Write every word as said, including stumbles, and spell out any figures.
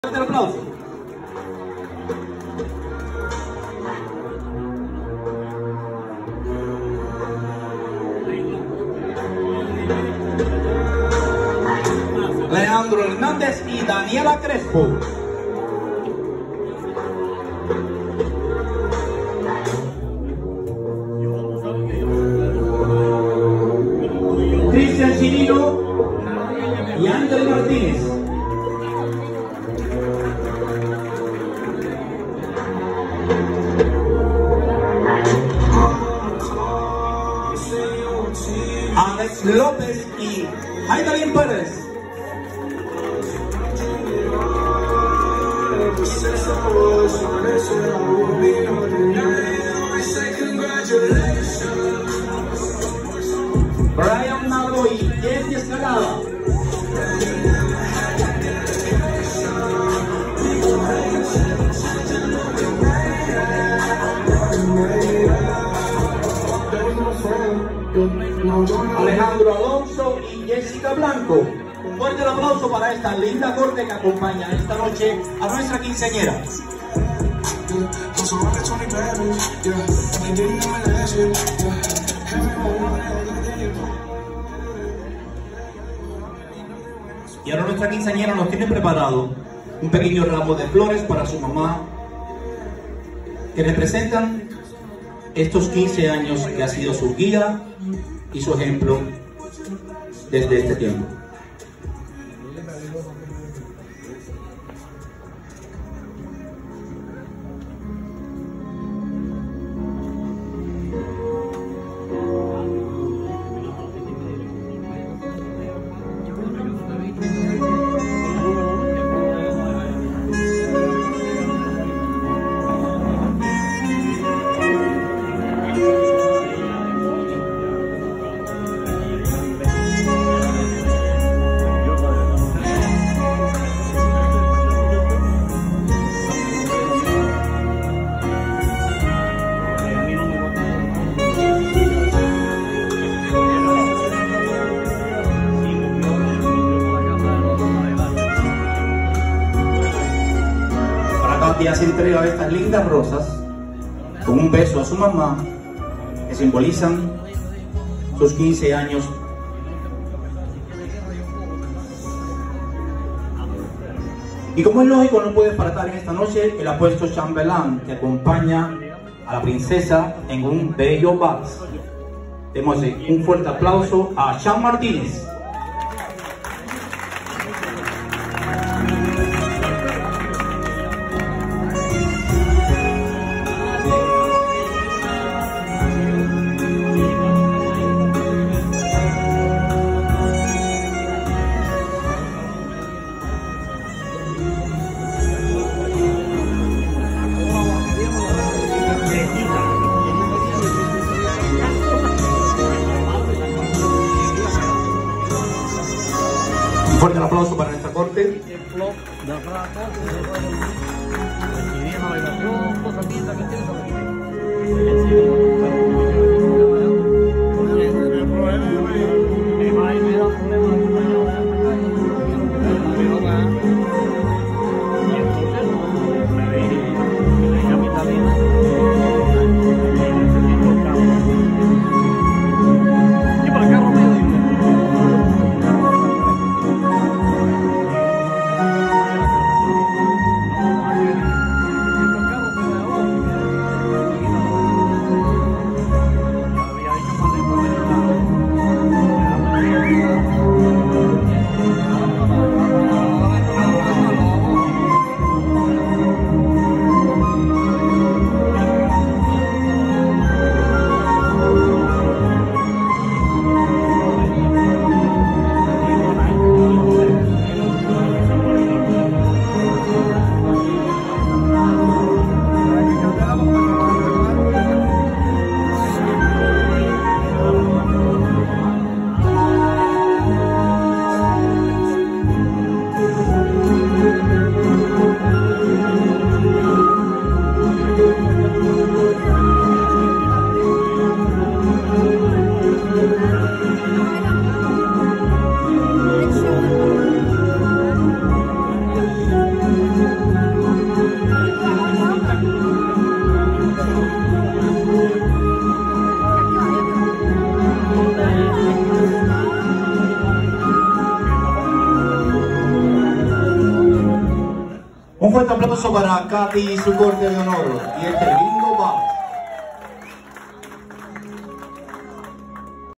Fuerte el aplauso. Leandro Hernández y Daniela Crespo. Cristian Chirino y Ángel Martínez. Alex López y Aidalín Pérez. Brian Mago y Jenny Escalada. Alejandro Alonso y Jessica Blanco. Un fuerte aplauso para esta linda corte que acompaña esta noche a nuestra quinceañera. Y ahora nuestra quinceañera nos tiene preparado un pequeño ramo de flores para su mamá, que representan estos quince años que ha sido su guía y su ejemplo desde este tiempo. Katy se entrega estas lindas rosas con un beso a su mamá que simbolizan sus quince años. Y como es lógico, no puede faltar en esta noche el apuesto chambelán que acompaña a la princesa en un bello vals. Demos un fuerte aplauso a Sean Martínez. Fuerte el aplauso para nuestra corte. Un fuerte aplauso para Katy y su corte de honor y este lindo Waltz.